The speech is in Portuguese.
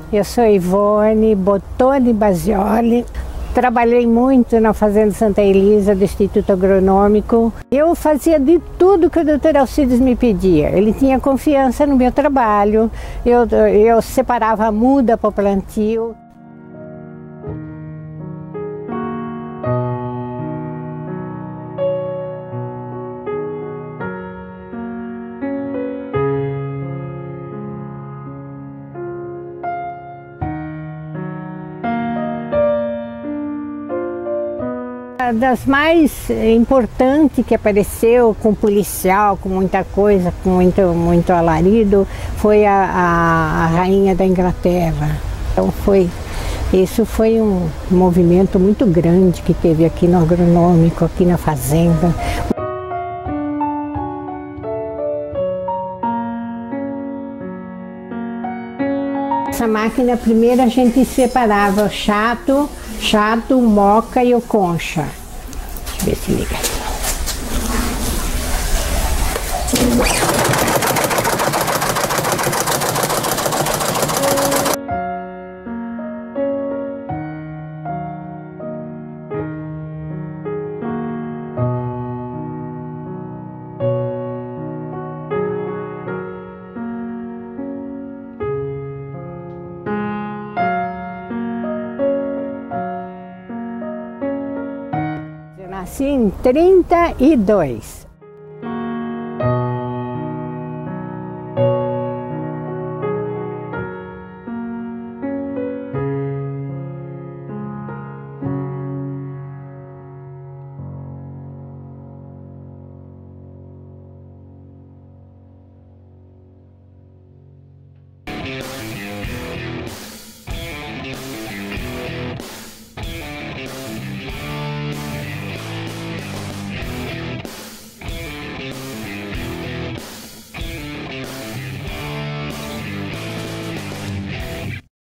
Eu sou Ivone Bottoni Basioli. Trabalhei muito na Fazenda Santa Elisa do Instituto Agronômico. Eu fazia de tudo que o Dr. Alcides me pedia. Ele tinha confiança no meu trabalho. Eu separava a muda para o plantio. A das mais importantes que apareceu com policial, com muita coisa, com muito alarido, foi a Rainha da Inglaterra. Então isso foi um movimento muito grande que teve aqui no agronômico, aqui na fazenda. Essa máquina, primeiro a gente separava o chato, o moca e o concha. Deixa eu ver se liga. Eu nasci em 32.